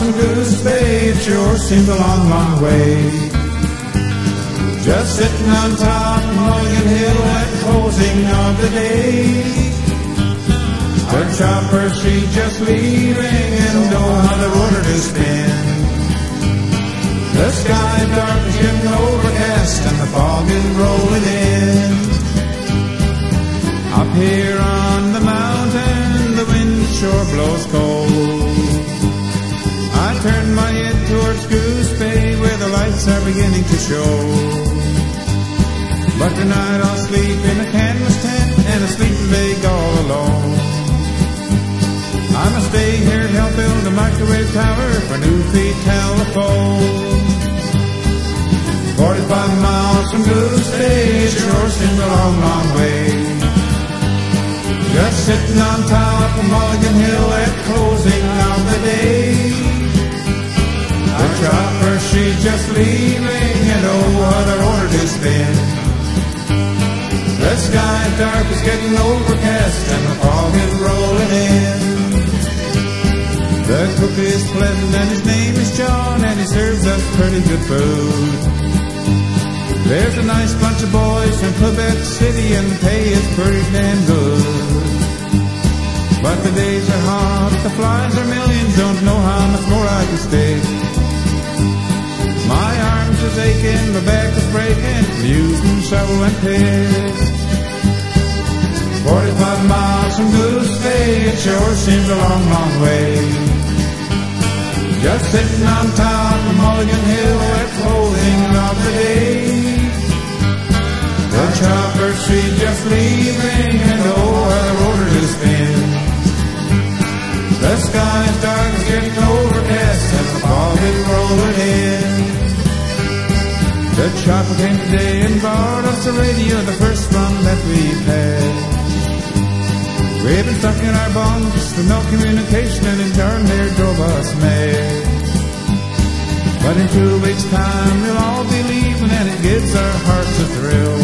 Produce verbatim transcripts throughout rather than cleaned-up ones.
from Goose Bay, it sure seems a long, long way. Just sitting on top of Mulligan Hill at closing of the day. The chopper, she just leaving, and oh, how the rotor to spin. The sky dark is getting overcast, and the fog is rolling in. Up here on the mountain, the wind sure blows cold. I turn my head towards Goose Bay, where the lights are beginning to show. But tonight I'll sleep in a canvas tent and a sleeping bag all alone. I must stay here to help build a microwave tower for Newfie telephone. Forty-five miles from Goose Bay, it sure seems a long, long way. Just sitting on top of Mulligan Hill at closing of the day. The chopper, she's just leaving, and oh, what a rotor to spin. The sky dark is getting overcast, and the fog is rolling in. The cook is pleasant, and his name is John, and he serves us pretty good food. There's a nice bunch of boys from Quebec City, and the pay is pretty damn good. But the days are hot, the flies are millions, don't know how much more I can stay. My arms is aching, my back is breaking, using shovel and pick. Forty-five miles from Goose Bay, it sure seems a long, long way. Just sitting on top of Mulligan Hill at closing of the day. The chopper, she's just leaving, and oh, how the rotor to spin. The sky's dark, it's getting overcast, and the fog is rolling in. The chopper came today and brought us a radio, the first one that we've had. We've been stuck in our bunks with no communication, and in turn there drove us mad. But in two weeks' time we'll all be leaving, and it gives our hearts a thrill.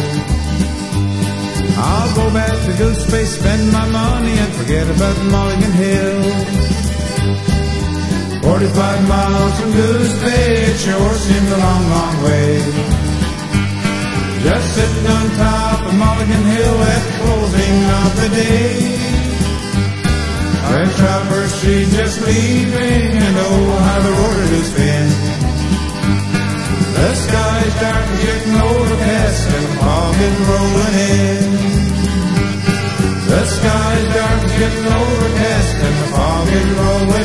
I'll go back to Goose Bay, spend my money, and forget about Mulligan Hill. Forty-five miles from Goose Bay, it sure seems a long, long way. Just sitting on top of Mulligan Hill at closing of the day. The chopper, she's just leaving, and oh, how the rotor to spin. The sky's dark, it's getting overcast, and the fog is rolling in. The sky's dark, it's getting overcast, and the fog is rolling in.